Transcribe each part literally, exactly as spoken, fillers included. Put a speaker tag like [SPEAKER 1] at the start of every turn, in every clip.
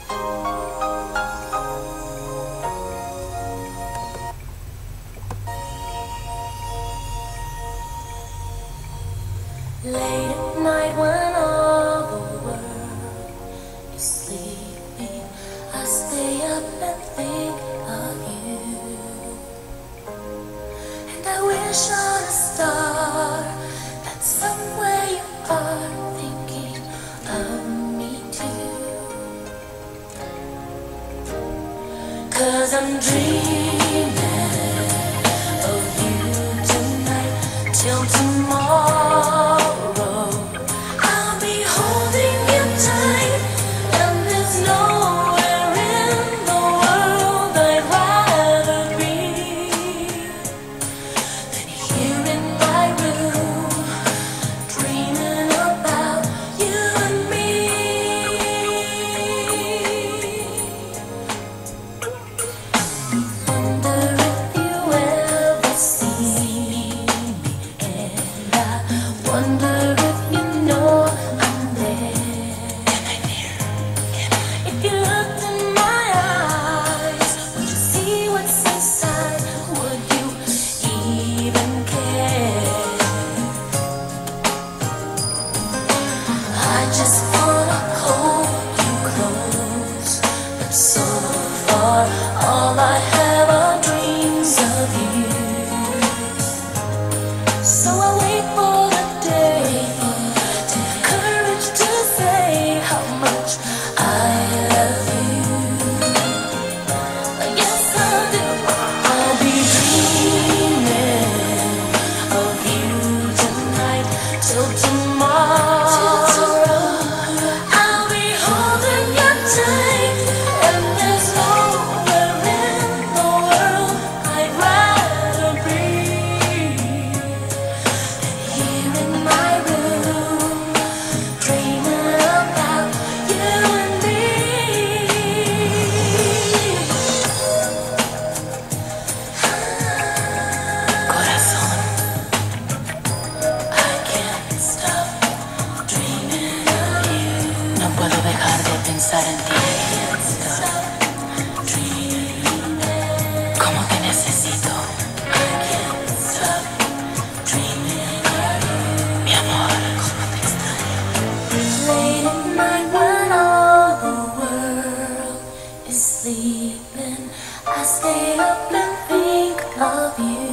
[SPEAKER 1] Late at night when all the world is sleeping, I stay up and think of you. And I wish on a star that somewhere you are thinking of me too. 'Cause I'm dreaming of you tonight till tomorrow. Just wanna hold you close, but so far all I have are dreams of you. So I wait for the day to have courage to say how much I love you. Yes, I do. I'll be dreaming of you tonight till tomorrow. Pensar en ti, como te necesito, mi amor, como te extraño. Late at night when all the world is sleeping, I stay up and think of you.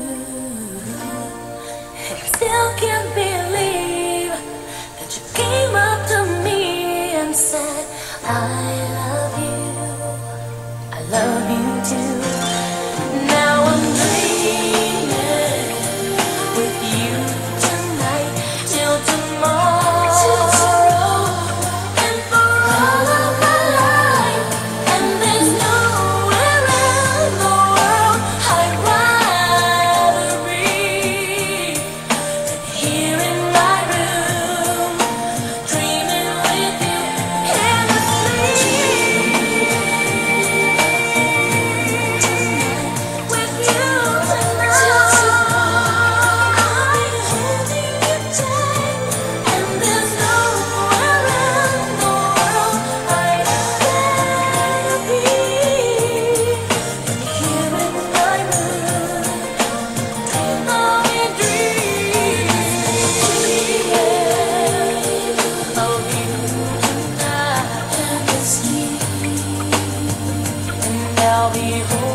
[SPEAKER 1] And I still can't believe that you came up to me and said, I love you, I love you too. Now I'm dreaming with you tonight till tomorrow, till tomorrow, and for all of my life. And there's nowhere in the world I'd rather be than here in my room, dreaming with you. I'll be home.